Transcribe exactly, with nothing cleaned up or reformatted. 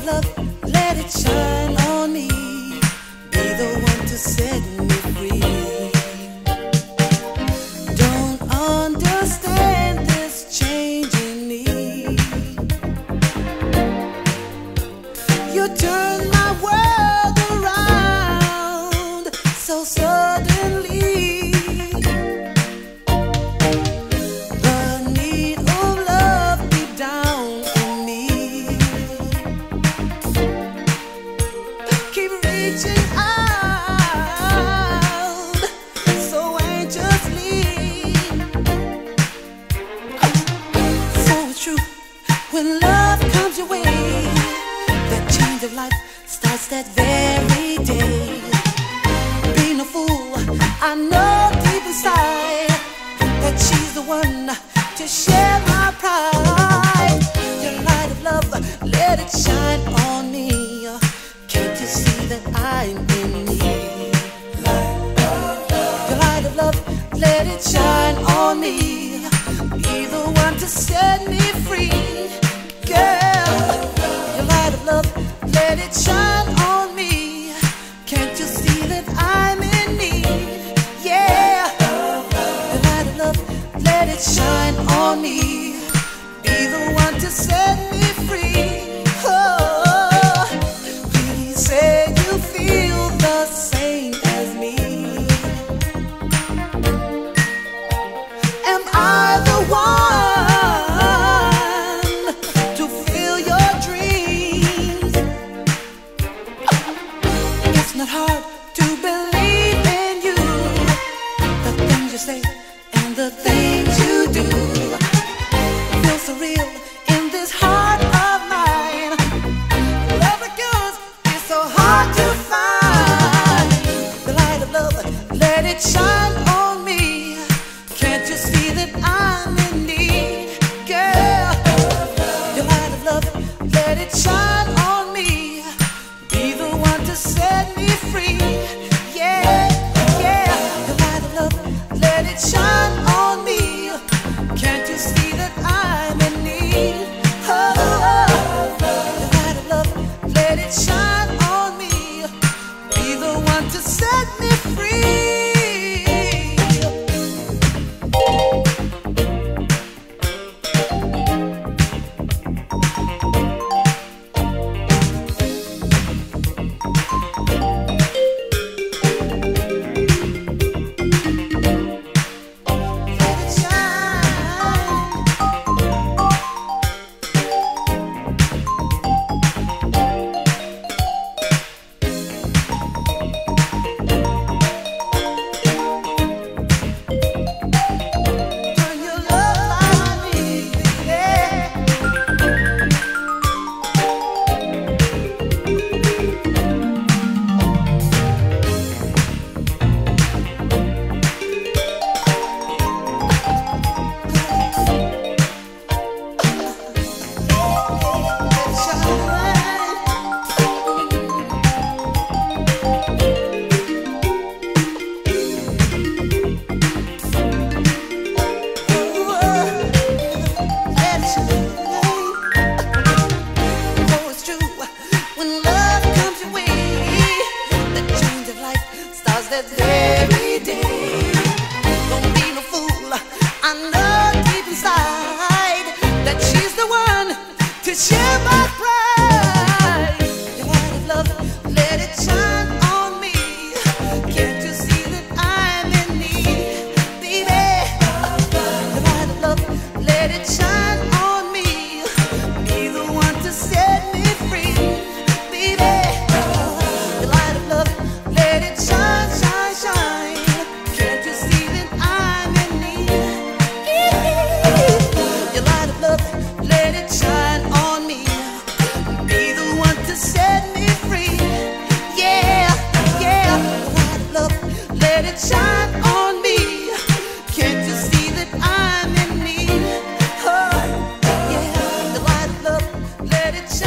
of love, let it shine on me. Be the one to set me free. Don't understand this change in me. You turn my world around so suddenly. When love comes your way, that change of life starts that very day. Being a fool, I know deep inside that she's the one to share my pride. Your light of love, let it shine on me. Can't you see that I'm in need? Your light of love, let it shine on me. Be the one to set me free. Girl, your light of love, let it shine on me. Can't you see that I'm in need? Yeah, your light of love, let it shine on me. Be the one to set me free. Oh, please say you feel the same as me. Am I the one hard to believe in you? The things you say and the things you do feel so real in this heart of mine. Love like yours is so hard to find. The light of love, let it shine on me. Can't you see that I'm in need? Girl, your light of love, let it shine on me. Be the one to set me free. Yeah, yeah, your light of love, let it shine on me. Can't you see that I'm in need? Oh, your light of love, let it shine on me. Be the one to set me free. That very day. Don't be no fool, I know deep inside that she's the one to share my pride. Your light of love, let it shine on me. Can't you see that I'm in need, baby? Your light of love, let it shine on me. Be the one to set me free, baby. Your light of love, let it shine. Can't you see that I'm in need? Your light of love, let it shine on me. Be the one to set me free. Yeah, yeah. Your light of love, let it shine on me. Can't you see that I'm in need? Oh, yeah. The light of love, let it shine.